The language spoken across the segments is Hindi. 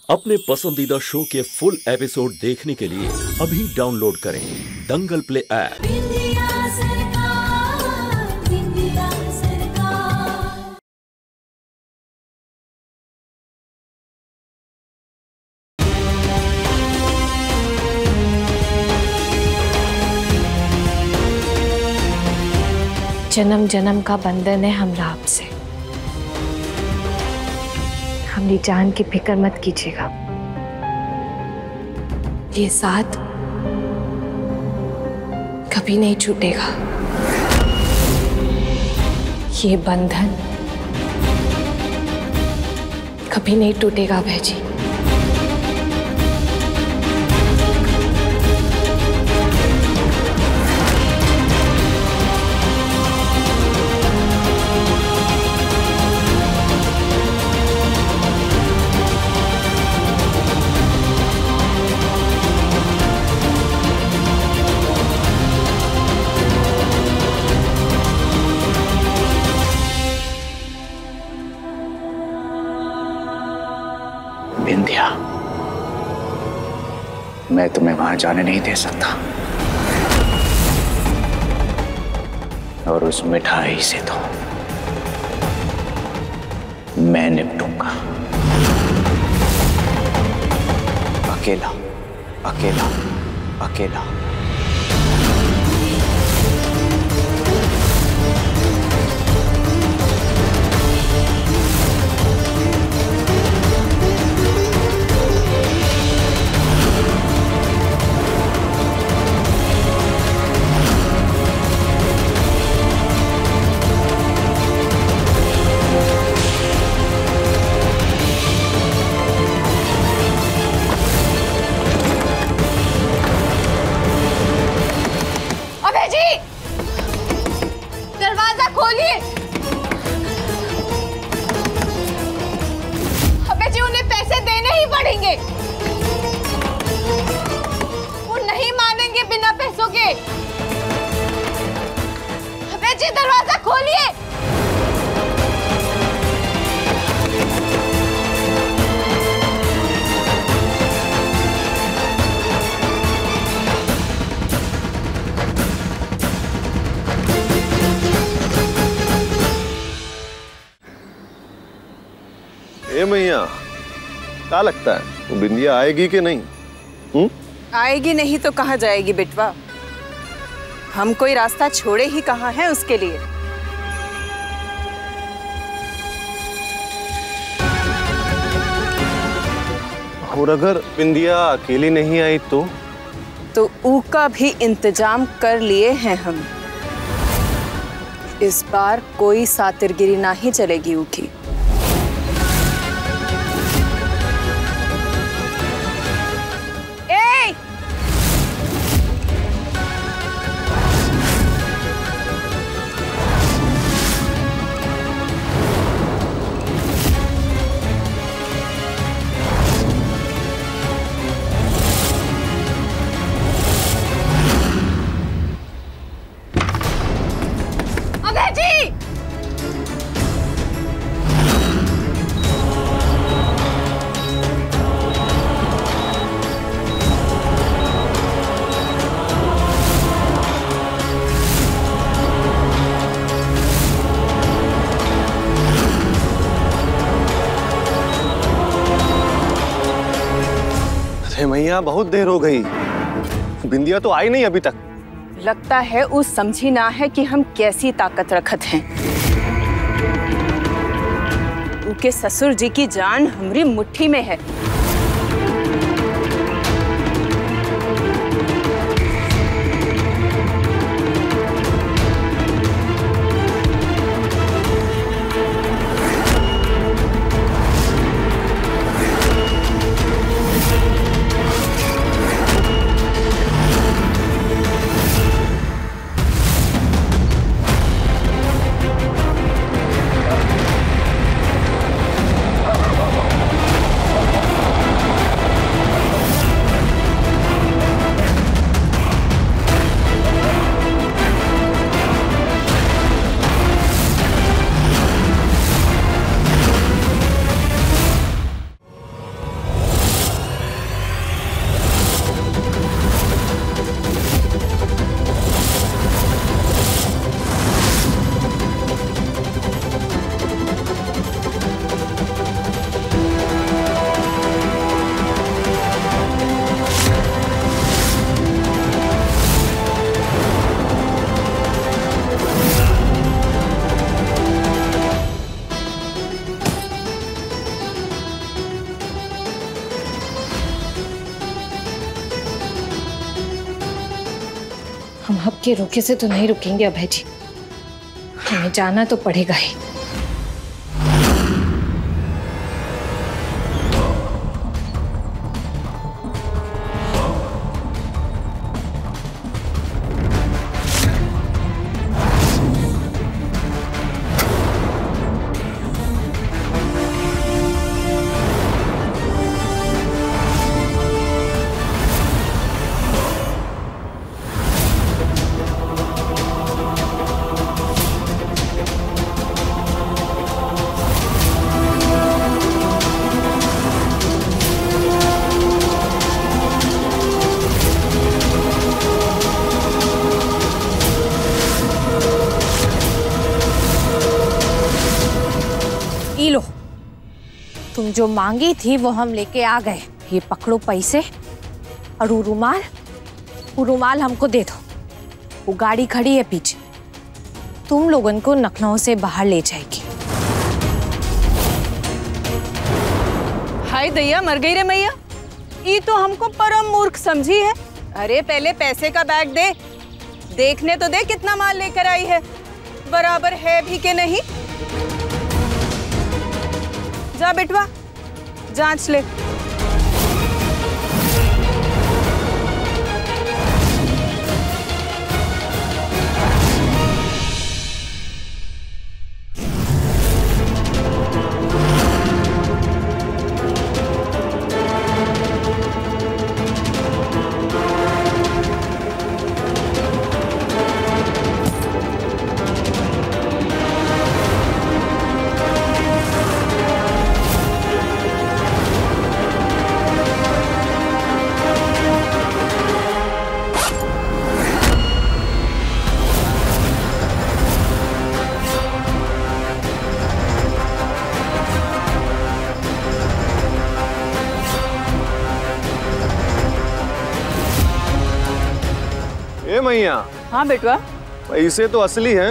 अपने पसंदीदा शो के फुल एपिसोड देखने के लिए अभी डाउनलोड करें दंगल प्ले ऐप। जन्म जन्म का बंधन है हमरा आपसे। हमारी जान की फिक्र मत कीजिएगा। ये साथ कभी नहीं छूटेगा। ये बंधन कभी नहीं टूटेगा भाई। बिंदिया, मैं तुम्हें वहां जाने नहीं दे सकता और उस मिठाई से तो मैं निपटूंगा। अकेला अकेला अकेला। दरवाजा खोलिए। अबे जी, उन्हें पैसे देने ही पड़ेंगे। वो नहीं मानेंगे बिना पैसों के। अबे जी, दरवाजा खोलिए। मैया, क्या लगता है वो बिंदिया आएगी कि नहीं? आएगी नहीं तो कहाँ जाएगी बेटवा? हम कोई रास्ता छोड़े ही कहाँ हैं उसके लिए। और अगर बिंदिया अकेली नहीं आई तो ऊ का भी इंतजाम कर लिए हैं हम। इस बार कोई सातिरगिरी ना ही चलेगी ऊ की। मैया, बहुत देर हो गई, बिंदिया तो आई नहीं अभी तक। लगता है उस समझी ना है कि हम कैसी ताकत रखत हैं। उनके ससुर जी की जान हमारी मुट्ठी में है। आपके रोके से तो नहीं रुकेंगे अभय जी, हमें जाना तो पड़ेगा ही। लो, तुम जो मांगी थी वो हम लेके आ गए। ये पकड़ो पैसे और वो रुमाल हमको दे दो। वो गाड़ी खड़ी है पीछे, तुम लोगों को लखनऊ से बाहर ले जाएगी। हाय दैया, मर गई रे मैया, ये तो हमको परम मूर्ख समझी है। अरे पहले पैसे का बैग दे, देखने तो दे कितना माल लेकर आई है, बराबर है भी के नहीं। जा बेटवा, जांच ले। ए मैया। हाँ बेटवा। पैसे तो असली हैं।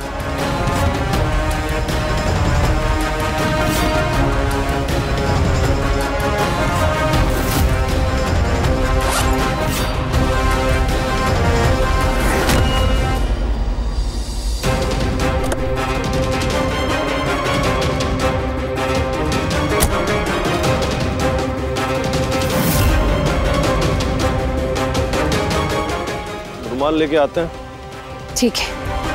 रुमाल लेके आते हैं। ठीक है।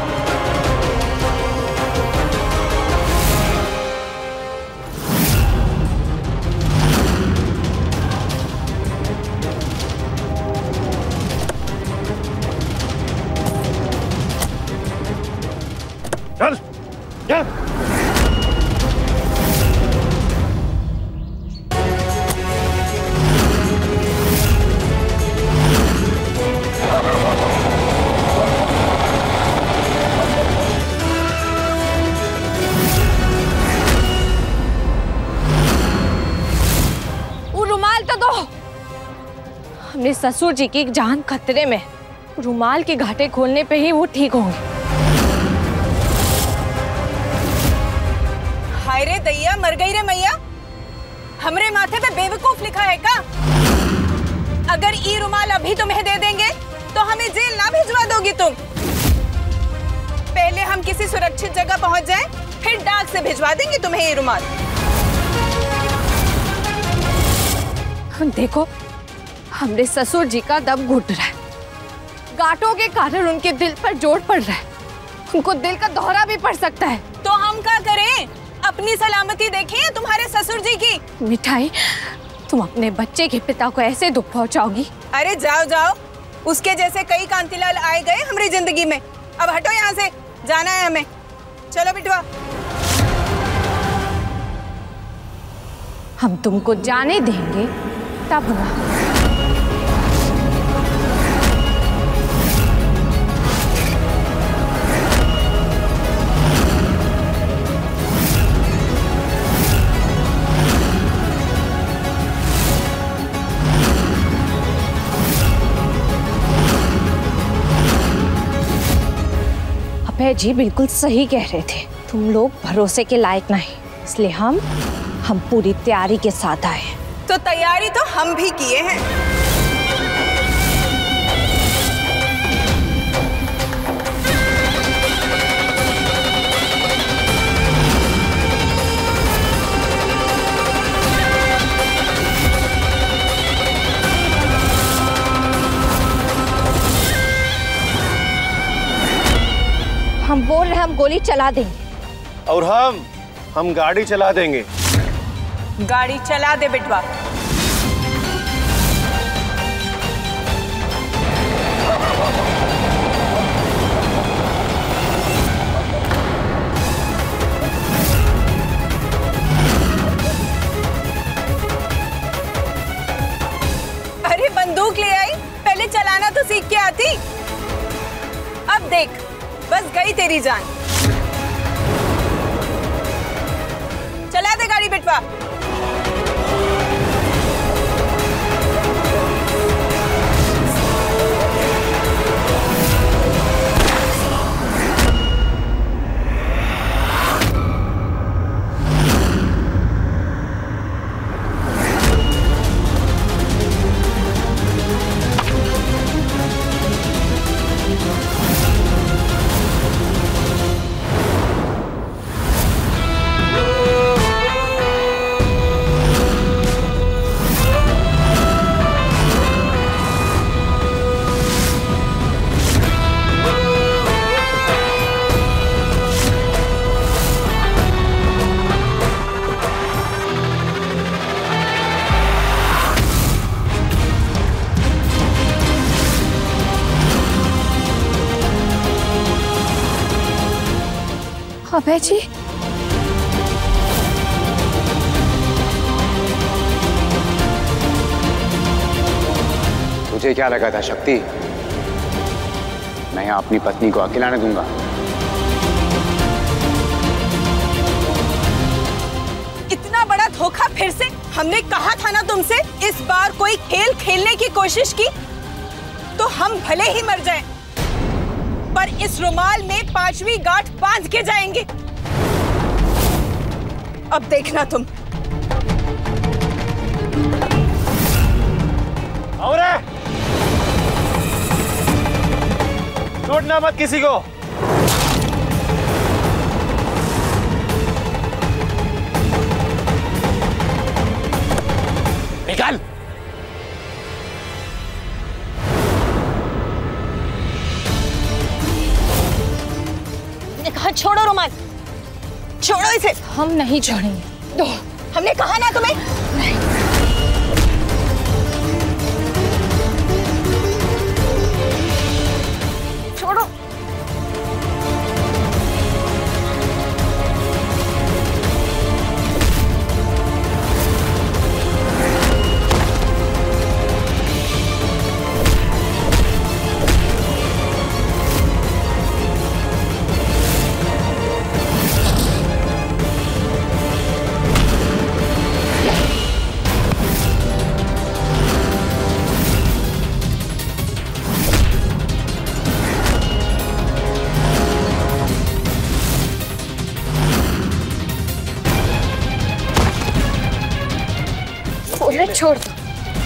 चल, चल। अपने ससुर जी की जान खतरे में, रुमाल के घाटे खोलने पे ही वो ठीक होंगे। हाय रे दैया, मर गई रे मैया, हमरे माथे पे बेवकूफ लिखा है का? अगर ये रुमाल अभी तुम्हें दे देंगे तो हमें जेल ना भिजवा दोगी तुम। पहले हम किसी सुरक्षित जगह पहुंच जाएं, फिर डाक से भिजवा देंगे तुम्हें ये रुमाल। देखो, हमरे ससुर जी का दम घुट रहा है, गांठों के कारण उनके दिल पर जोर पड़ रहा है, उनको दिल का दौरा भी पड़ सकता है। तो हम क्या करें? अपनी सलामती देखें या तुम्हारे ससुर जी की? मिठाई, तुम अपने बच्चे के पिता को ऐसे दुख पहुंचाओगी? अरे जाओ जाओ, उसके जैसे कई कांतिलाल आए गए हमारी जिंदगी में। अब हटो यहाँ से, जाना है हमें। चलो बिटवा। हम तुमको जाने देंगे तब ना। अभय जी बिल्कुल सही कह रहे थे, तुम लोग भरोसे के लायक नहीं, इसलिए हम पूरी तैयारी के साथ आए हैं। तो तैयारी तो हम भी किए हैं। हम गोली चला देंगे। और हम गाड़ी चला देंगे। गाड़ी चला दे बिटवा। अरे बंदूक ले आई, पहले चलाना तो सीख के आती। अब देख, बस गई तेरी जान। चला दे गाड़ी बिटवा। अभय जी, तुझे क्या लगा था शक्ति, मैं यहाँ अपनी पत्नी को अकेला न दूंगा? इतना बड़ा धोखा फिर से? हमने कहा था ना तुमसे, इस बार कोई खेल खेलने की कोशिश की तो हम भले ही मर जाएं, पर इस रुमाल में 5वीं गांठ बांध के जाएंगे। अब देखना तुम। और छोड़ना मत किसी को। निकल। कहा छोड़ो रुमाल, छोड़ो इसे। हम नहीं छोड़ेंगे। दो, हमने कहा ना तुम्हें। छोड़ो। छोड़ दो।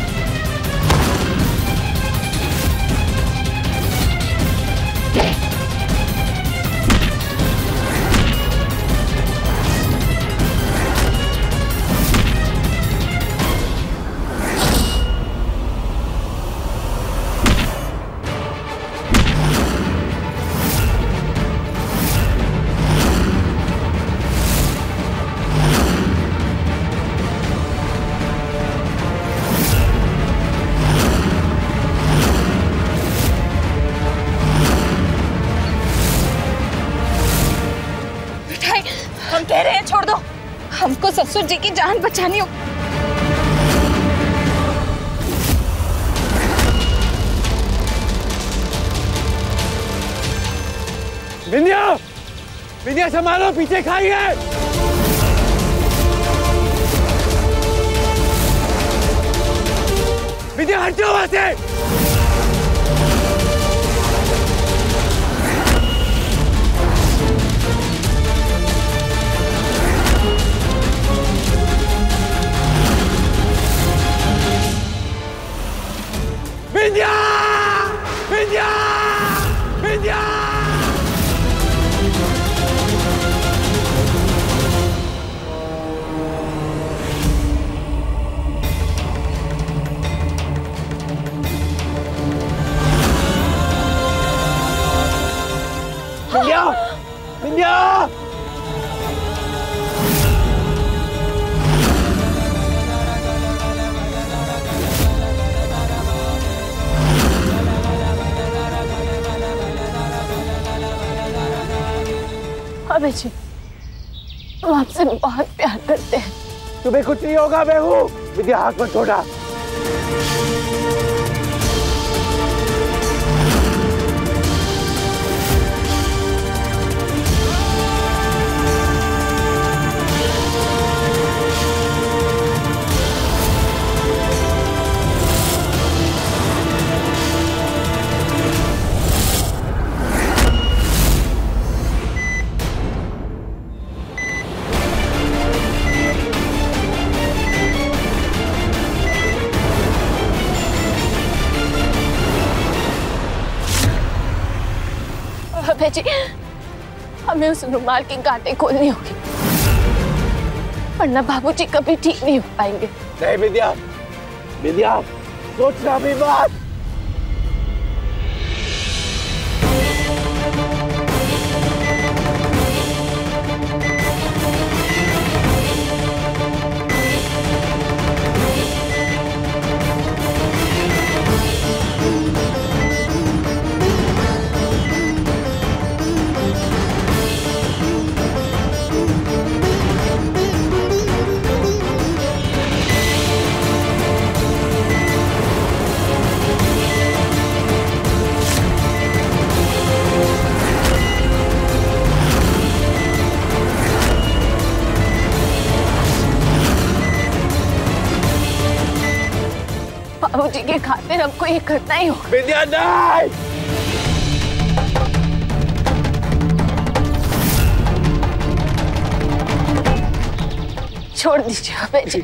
हम कह रहे हैं छोड़ दो, हमको ससुर जी की जान बचानी हो। विंध्या, विंध्या संभालो, पीछे खाइए। विंध्या हट जाओ वहां से। विंध्या, विंध्या, विंध्या। अभय जी, हम आपसे बहुत प्यार करते हैं। तुम्हें कुछ नहीं होगा बेहू। विद्या हाथ मत छोड़ा। अभय जी, हमें उस रुमाल की गांठें खोलनी होगी, वरना बाबूजी कभी ठीक नहीं हो पाएंगे। नहीं विद्या, विद्या सोचना भी मत। बाबूजी के खातिर हमको ये करना ही होगा। विद्या नहीं। छोड़ दीजिए अभय जी।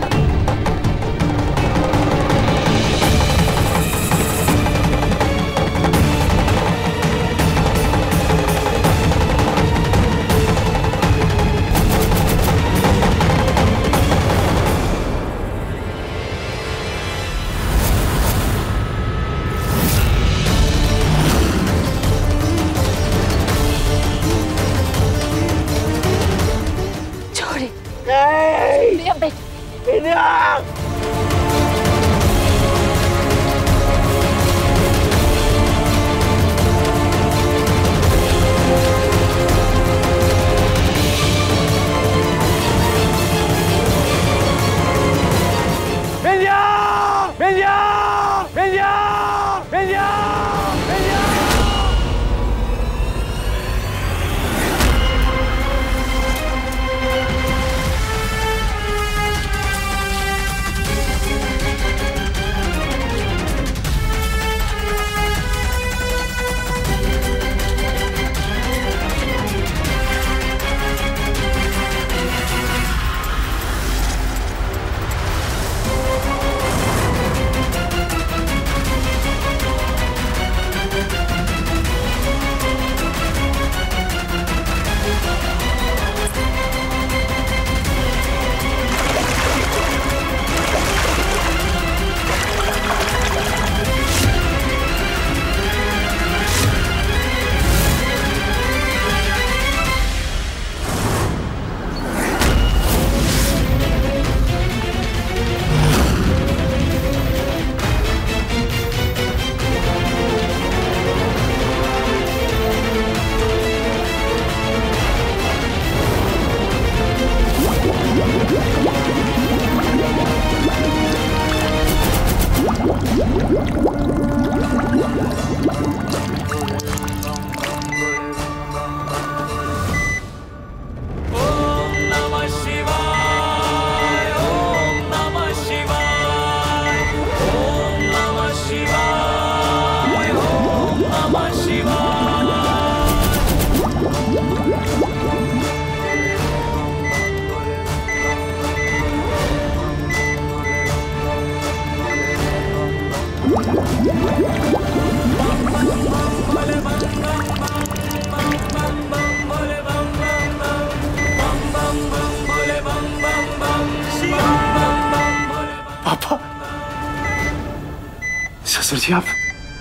पापा, ससुर जी आप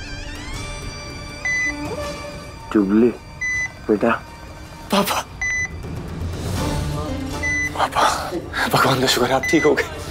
जुबली बेटा। पापा, पापा भगवान का शुक्र आप ठीक हो गए।